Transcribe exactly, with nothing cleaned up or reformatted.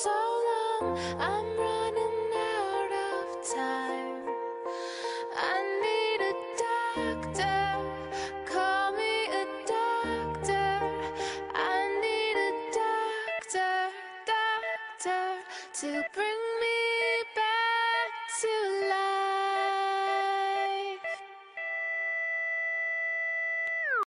so long, I'm running out of time. I need a doctor, call me a doctor. I need a doctor, doctor to bring